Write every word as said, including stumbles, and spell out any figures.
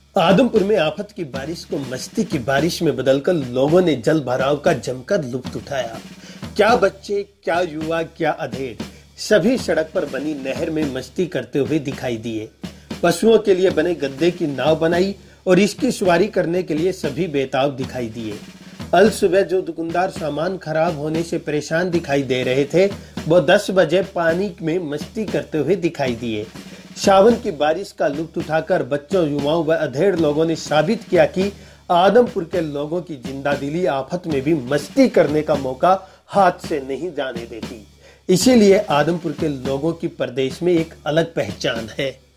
आदमपुर में आफत की बारिश को मस्ती की बारिश में बदलकर लोगों ने जल भराव का जमकर लुत्फ उठाया। क्या बच्चे, क्या युवा, क्या अधेड़, सभी सड़क पर बनी नहर में मस्ती करते हुए दिखाई दिए। पशुओं के लिए बने गद्दे की नाव बनाई और इसकी सवारी करने के लिए सभी बेताब दिखाई दिए। अल सुबह जो दुकानदार सामान खराब होने से परेशान दिखाई दे रहे थे, वो दस बजे पानी में मस्ती करते हुए दिखाई दिए। सावन की बारिश का लुत्फ उठाकर बच्चों, युवाओं व अधेड़ लोगों ने साबित किया कि आदमपुर के लोगों की जिंदादिली आफत में भी मस्ती करने का मौका हाथ से नहीं जाने देती। इसीलिए आदमपुर के लोगों की प्रदेश में एक अलग पहचान है।